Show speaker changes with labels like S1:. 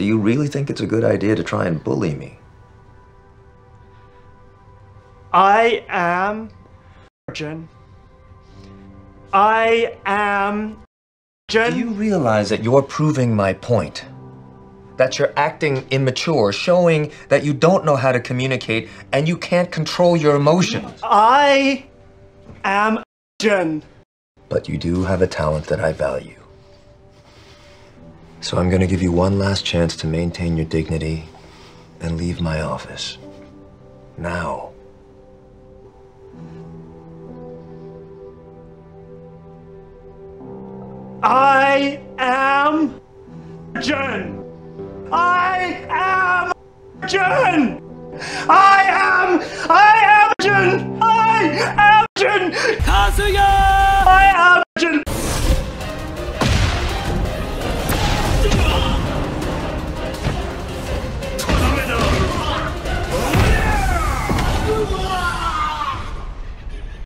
S1: Do you really think it's a good idea to try and bully me?
S2: I am Jin. I am Jin.
S1: Do you realize that you're proving my point? That you're acting immature, showing that you don't know how to communicate and you can't control your emotions.
S2: I am Jin.
S1: But you do have a talent that I value. So I'm gonna give you one last chance to maintain your dignity and leave my office. Now.
S2: I am Jin. I am Jin. I am Jin. I am Jin. Kazuya!